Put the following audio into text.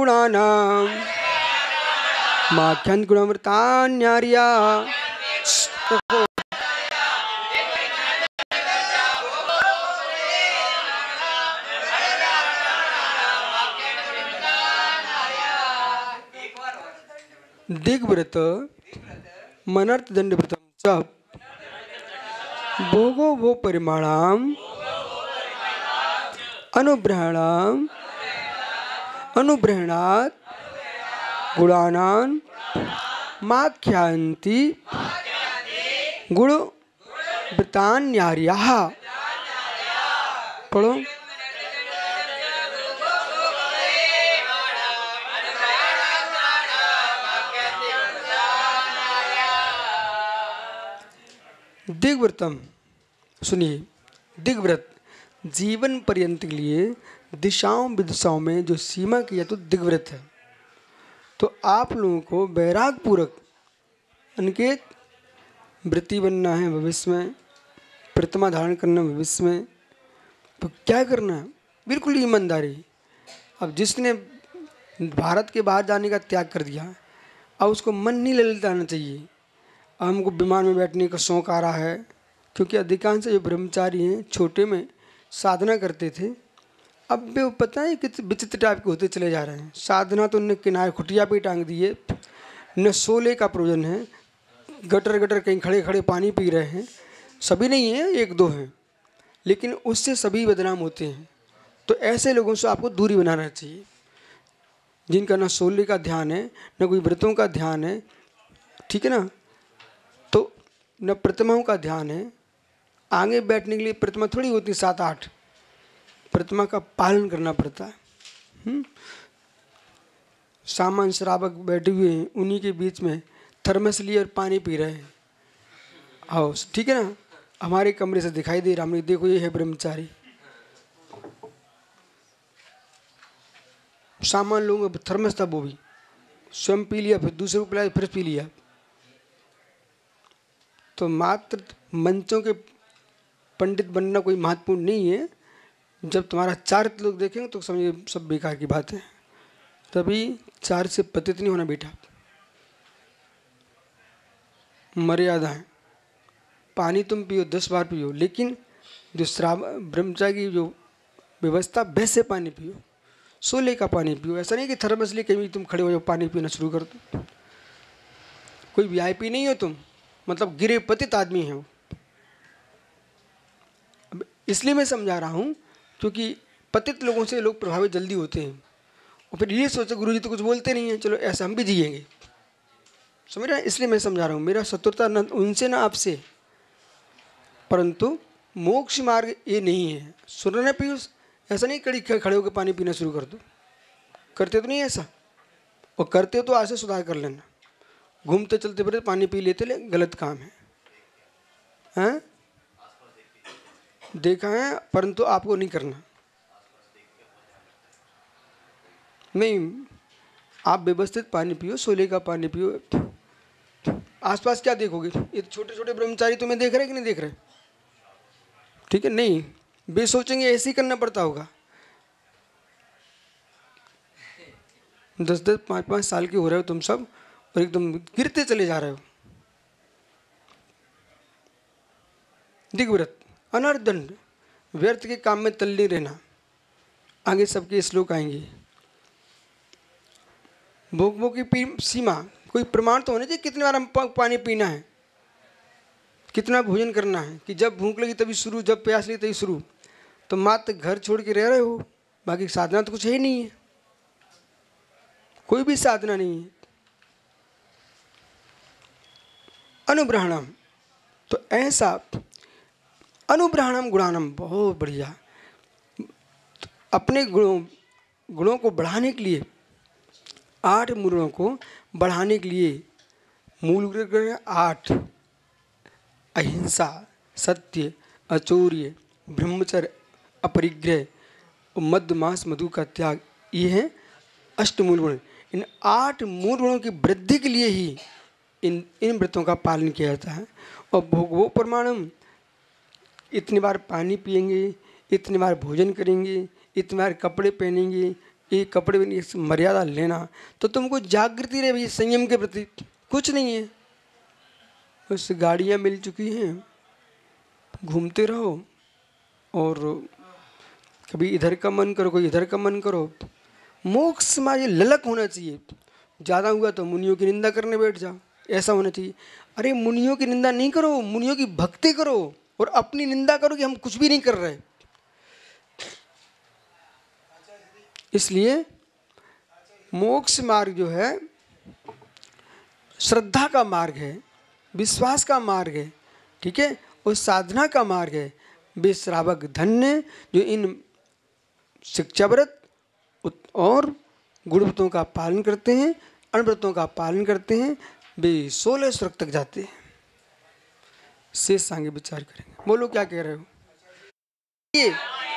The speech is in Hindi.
गुणानां माख्यान्ति गुणामृतान्यार्या। दिग्व्रत मनर्थ दंड व्रतम च भोगो वो परिमाणाम अनुग्रहणाम अनुग्रहणात् गुणानां माख्यान्ति गुण वृतान्यार्याः। पढ़ो। दिग्व्रतम, सुनिए, दिग्व्रत जीवन पर्यंत के लिए दिशाओं विदिशाओं में जो सीमा किया तो दिग्व्रत है। तो आप लोगों को वैराग पूर्वक अनिकेत वृत्ति बनना है भविष्य में, प्रतिमा धारण करना भविष्य में, तो क्या करना है? बिल्कुल ईमानदारी। अब जिसने भारत के बाहर जाने का त्याग कर दिया, अब उसको मन नहीं ललचाना चाहिए। हमको विमान में बैठने का शौक़ आ रहा है, क्योंकि अधिकांश जो ब्रह्मचारी हैं छोटे में साधना करते थे, अब वे पता है कितने विचित्र टाइप के होते चले जा रहे हैं। साधना तो उनने किनारे खुटिया पे टांग दी है, न सोले का प्रयोजन है, गटर गटर कहीं खड़े खड़े पानी पी रहे हैं। सभी नहीं हैं, एक दो हैं, लेकिन उससे सभी बदनाम होते हैं। तो ऐसे लोगों से आपको दूरी बनाना चाहिए, जिनका न सोले का ध्यान है न कोई व्रतों का ध्यान है, ठीक है ना, तो न प्रतिमाओं का ध्यान है। आगे बैठने के लिए प्रतिमा थोड़ी होती 7-8, प्रतिमा का पालन करना पड़ता है। सामान श्रावक बैठे हुए हैं, उन्हीं के बीच में थर्मस लिए और पानी पी रहे हैं। आओ, ठीक है ना, हमारे कमरे से दिखाई दे रहा, हमने देखो ये है ब्रह्मचारी। सामान लोगों का थर्मस था, वो भी स्वयं पी लिया, फिर दूसरे को पिलाया, फिर पी लिया। तो मात्र मंचों के पंडित बनना कोई महत्वपूर्ण नहीं है। जब तुम्हारा चारित्र लोग देखेंगे तो समझिए सब बेकार की बात है। तभी चार से पतित नहीं होना बेटा। मर्यादा है, पानी तुम पियो 10 बार पियो, लेकिन जो ब्रह्मचारी की जो व्यवस्था, वैसे पानी पियो, सोले का पानी पियो। ऐसा नहीं कि थर्मस ले कहीं तुम खड़े हो जाओ पानी पीना शुरू कर दो। कोई वीआईपी नहीं हो तुम, मतलब गिरे पतित आदमी है। अब इसलिए मैं समझा रहा हूँ क्योंकि पतित लोगों से लोग प्रभावित जल्दी होते हैं, और फिर ये सोचते गुरुजी तो कुछ बोलते नहीं हैं, चलो ऐसा हम भी जिएंगे। समझ रहे हैं? इसलिए मैं समझा रहा हूँ, मेरा शत्रुता न उनसे ना आपसे, परंतु मोक्ष मार्ग ये नहीं है। सुन रहे पीयूष, ऐसा नहीं कड़ी खड़े होकर पानी पीना शुरू कर दो। करते तो नहीं ऐसा, और करते हो तो आज से सुधार कर लेना। घूमते चलते फिरते पानी पी लेते ले, गलत काम है, हैं? देखा है, परंतु आपको नहीं करना। नहीं, आप व्यवस्थित पानी पियो, सोले का पानी पियो। आसपास क्या देखोगे? ये छोटे छोटे ब्रह्मचारी तुम्हें देख रहे कि नहीं देख रहे? ठीक है, नहीं वे सोचेंगे ऐसे ही करना पड़ता होगा। 10-10, 5-5 साल के हो रहे हो तुम सब, और एकदम गिरते चले जा रहे हो। दिग्व्रत, अनर्दंड, व्यर्थ के काम में तल्लीन रहना। आगे सबके श्लोक आएंगे। भोगों की सीमा, कोई प्रमाण तो होना चाहिए कितनी बार हम पानी पीना है, कितना भोजन करना है, कि जब भूख लगी तभी शुरू, जब प्यास लगी तभी शुरू। तो मात्र घर छोड़ के रह रहे हो, बाकी साधना तो कुछ है ही नहीं है, कोई भी साधना नहीं है। अनुग्रहणम, तो ऐसा अनुग्रहणम गुणानम, बहुत बढ़िया। अपने गुणों को बढ़ाने के लिए, 8 मूलों को बढ़ाने के लिए, मूल ग्रह 8: अहिंसा, सत्य, अचौर्य, ब्रह्मचर्य, अपरिग्रह, मद्य मांस मधु का त्याग। ये हैं 8 मूल गुण। इन 8 मूल गुणों की वृद्धि के लिए ही इन व्रतों का पालन किया जाता है। और भोगवो प्रमाणम, इतनी बार पानी पिएंगे, इतनी बार भोजन करेंगे, इतनी बार कपड़े पहनेंगे, एक कपड़े में एक मर्यादा लेना, तो तुमको जागृति रहे भाई संयम के प्रति। कुछ नहीं है, बस गाड़ियाँ मिल चुकी हैं, घूमते रहो और कभी इधर का मन करो, कोई इधर का मन करो। मोक्ष में ये ललक होना चाहिए। ज़्यादा हुआ तो मुनियों की निंदा करने बैठ जाओ, ऐसा होना चाहिए। अरे मुनियों की निंदा नहीं करो, मुनियों की भक्ति करो और अपनी निंदा करो कि हम कुछ भी नहीं कर रहे। इसलिए मोक्ष मार्ग जो है श्रद्धा का मार्ग है, विश्वास का मार्ग है, ठीक है, और साधना का मार्ग है। वे श्रावक धन्य जो इन शिक्षाव्रत और गुणव्रतों का पालन करते हैं, अणव्रतों का पालन करते हैं, वे 16 स्वर्ग तक जाते हैं। शेष आगे विचार करेंगे। बोलो क्या कह रहे हो? ये